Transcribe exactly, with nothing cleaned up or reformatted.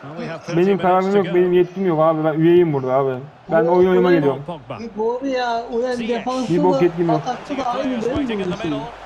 Benim kararım yok, benim yetkim yok abi. Ben üyeyim burada abi. Ben oyun oynama geliyorum. Doğru ya. Ulan Bir bok defansı da yetkim yok. atakçı da aynı değil mi bu işin?